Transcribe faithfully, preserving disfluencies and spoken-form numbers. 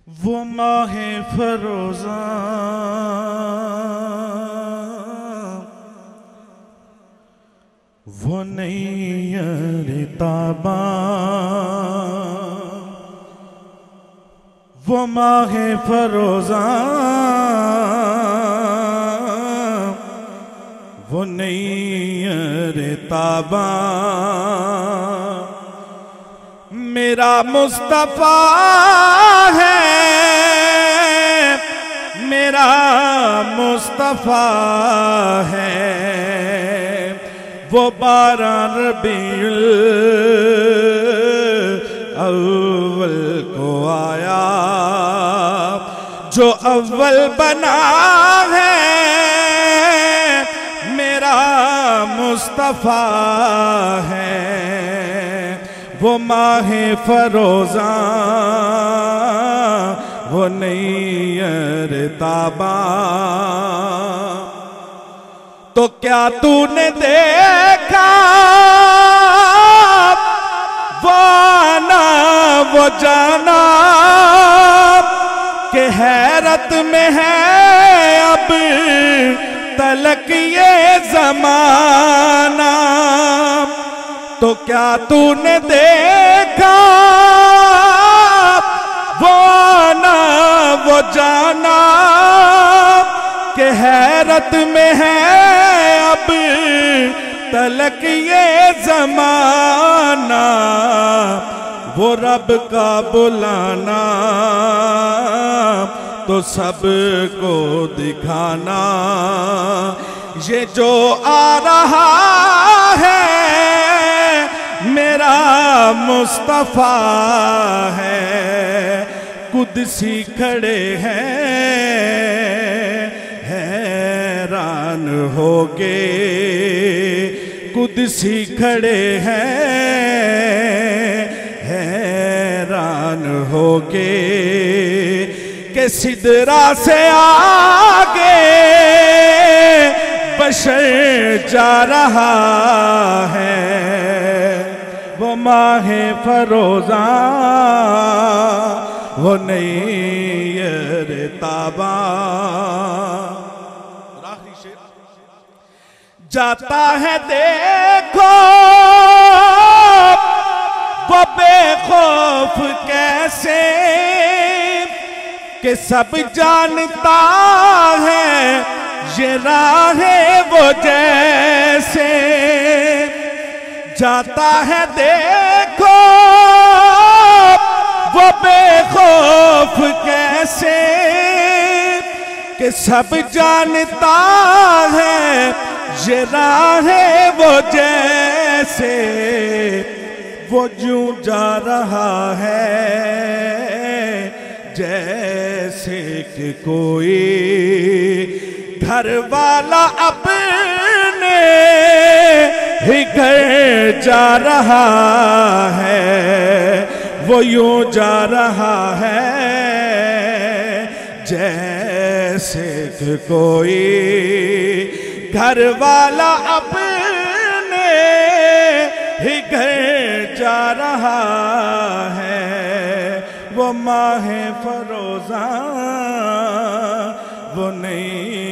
وہ ماہ فروزاں وہ نیر تاباں وہ ماہ فروزاں وہ نیر تاباں میرا مصطفیٰ ہے میرا مصطفیٰ ہے وہ بارہ ربیع الاول کو آیا جو اول بنا ہے میرا مصطفیٰ ہے وہ ماہ فروزاں وہ نیر تاباں تو کیا تو نے دیکھا وہ آنا وہ جانا کہ حیرت میں ہے اب تلک یہ زمانہ تو کیا تو نے دیکھا وہ آنا وہ جانا کہ حیرت میں ہے اب تلک یہ زمانہ وہ رب کا بلانا تو سب کو دکھانا یہ جو آ رہا ہے میرا مصطفیٰ ہے قدسی کھڑے ہیں حیران ہو گے قدسی کھڑے ہیں حیران ہو گے کہ سدرہ سے آگے بشر جا رہا ہے وہ ماہ فروزاں وہ نیر تاباں جاتا ہے دیکھو وہ بے خوف کیسے کہ سب جانتا ہے یہ راہ وہ جیسے جاتا ہے دیکھو وہ بے خوف کیسے کہ سب جانتا ہے یہ راہ وہ جیسے وہ جوں جا رہا ہے جیسے کہ کوئی گھر والا اپنے ہی گھر جا رہا ہے وہ یوں جا رہا ہے جیسے کہ کوئی گھر والا اپنے ہی گھر جا رہا ہے وہ ماہ فروزاں وہ نہیں